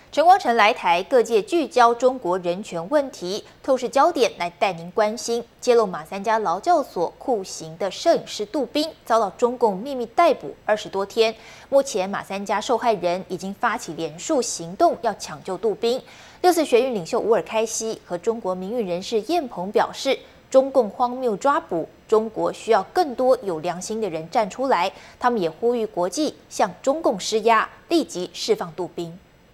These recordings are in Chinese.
陈光诚来台，各界聚焦中国人权问题，透视焦点来带您关心。揭露马三家劳教所酷刑的摄影师杜宾遭到中共秘密逮捕20多天，目前马三家受害人已经发起连署行动，要抢救杜宾。6·4学运领袖乌尔开西和中国民运人士晏鹏表示，中共荒谬抓捕，中国需要更多有良心的人站出来。他们也呼吁国际向中共施压，立即释放杜宾。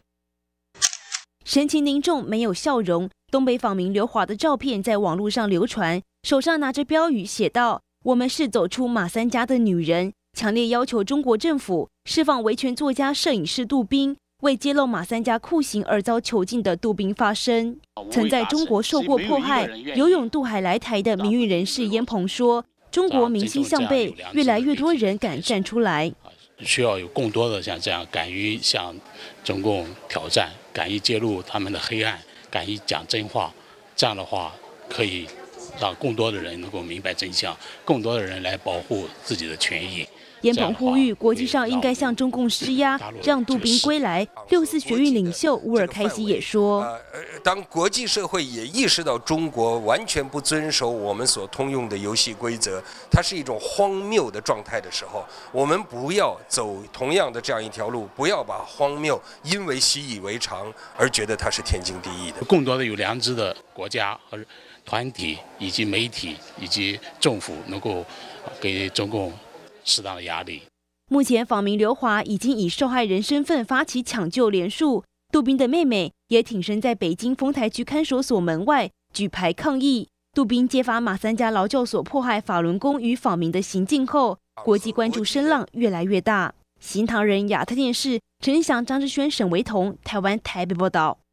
神情凝重，没有笑容。东北访民刘华的照片在网络上流传，手上拿着标语，写道：“我们是走出马三家的女人，强烈要求中国政府释放维权作家、摄影师杜宾，为揭露马三家酷刑而遭囚禁的杜宾发声。”曾在中国受过迫害、游泳渡海来台的民运人士晏鹏说：“中国民心向背，越来越多人敢站出来。” 需要有更多的像这样敢于向中共挑战，敢于揭露他们的黑暗，敢于讲真话，这样的话可以让更多的人能够明白真相，更多的人来保护自己的权益。 晏鹏呼吁国际上应该向中共施压，让杜宾归来。6·4学运领袖乌尔开西也说， 当国际社会也意识到中国完全不遵守我们所通用的游戏规则，它是一种荒谬的状态的时候，我们不要走同样的这样一条路，不要把荒谬因为习以为常而觉得它是天经地义的。 更多的有良知的国家和团体以及媒体以及政府能够给中共适当的压力。 目前访民刘华已经以受害人身份发起抢救连署，杜宾的妹妹也挺身在北京丰台区看守所门外举牌抗议。杜宾揭发马三家劳教所迫害法轮功与访民的行径后，国际关注声浪越来越大。新唐人亚太电视陈翔、张志轩、沈维彤，台湾台北报道。